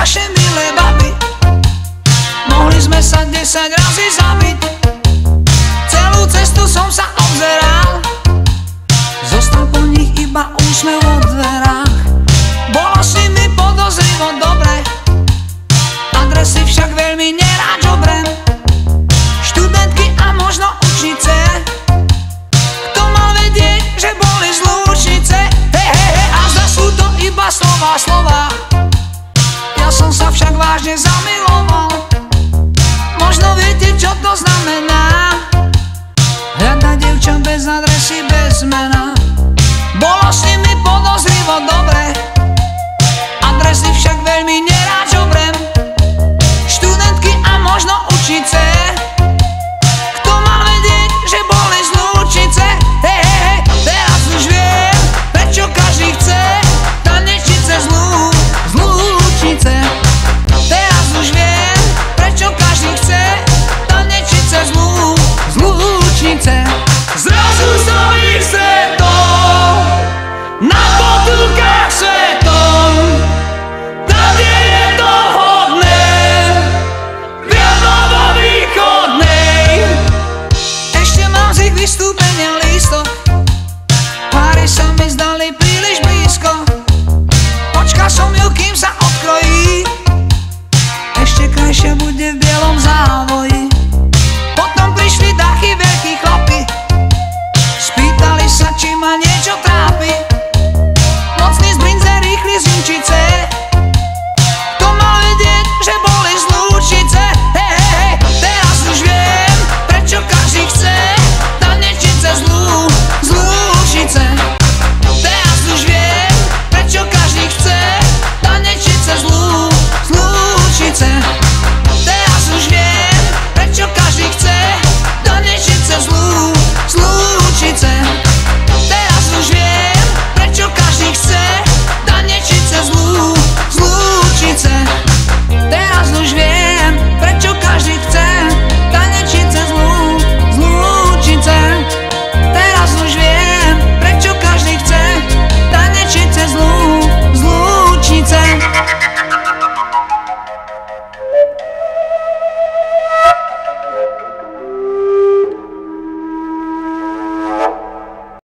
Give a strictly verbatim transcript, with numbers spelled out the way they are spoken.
naše milé baby. Mohli sme sa desať razy zabiť. Celú cestu som sa obzeral, zostal po nich iba úsmev vo dverách. Bolo s nimi podozrivo dobre, adresy však veľmi nerád žobrem. Študentky a možno učnice, kto mal vedieť, že boli z Lúčnice. Hej, hej, hej, a zda sú to iba slova, slova. Ja som sa však vážne zamiloval. Možno viete, čo to znamená, hľadať dievča bez adresy, bez mena. Bolo s nimi podozrivo dobre, adresy však veľmi nerád žobrem. Študentky a možno učnice,